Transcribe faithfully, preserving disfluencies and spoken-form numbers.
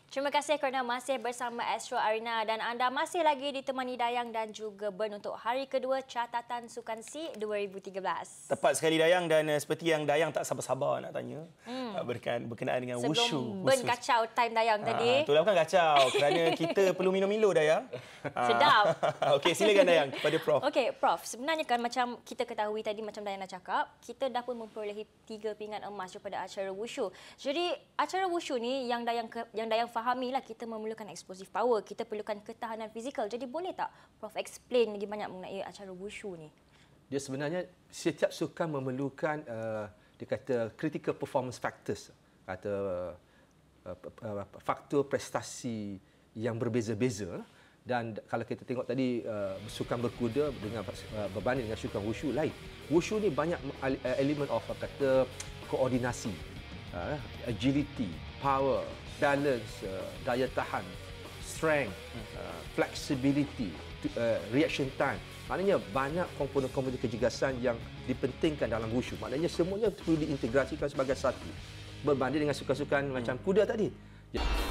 Terima kasih kerana masih bersama Astro Arena dan anda masih lagi ditemani Dayang dan juga Ben untuk hari kedua catatan Sukan C dua ribu tiga belas. Tepat sekali Dayang, dan uh, seperti yang Dayang tak sabar-sabar nak tanya hmm. uh, berkenaan, berkenaan dengan Sebelum wushu. Sebelum Ben kacau time Dayang ha, tadi. Itulah bukan kacau kerana kita perlu minum Milo Dayang. Sedap. Okey, silakan Dayang kepada Prof. Okey, Prof. Sebenarnya kan macam kita ketahui tadi, macam Dayang dah cakap, kita dah pun memperolehi tiga pingat emas daripada acara wushu. Jadi acara wushu ni yang Dayang yang Dayang fahamilah, kita memerlukan explosive power, kita perlukan ketahanan fizikal. Jadi boleh tak Prof explain lagi banyak mengenai acara wushu ni? Dia sebenarnya setiap sukan memerlukan uh, dia kata critical performance factors, kata uh, uh, faktor prestasi yang berbeza-beza. Dan kalau kita tengok tadi uh, sukan berkuda dengan uh, berbanding dengan sukan wushu lain. Wushu ni banyak uh, elemen of uh, kata koordinasi, uh, agility, power, balance, uh, daya tahan, strength, uh, flexibility, uh, reaction time. Maknanya banyak komponen-komponen kecergasan yang dipentingkan dalam wushu. Maknanya semuanya perlu diintegrasikan sebagai satu. Berbanding dengan sukan-sukan hmm. macam kuda tadi.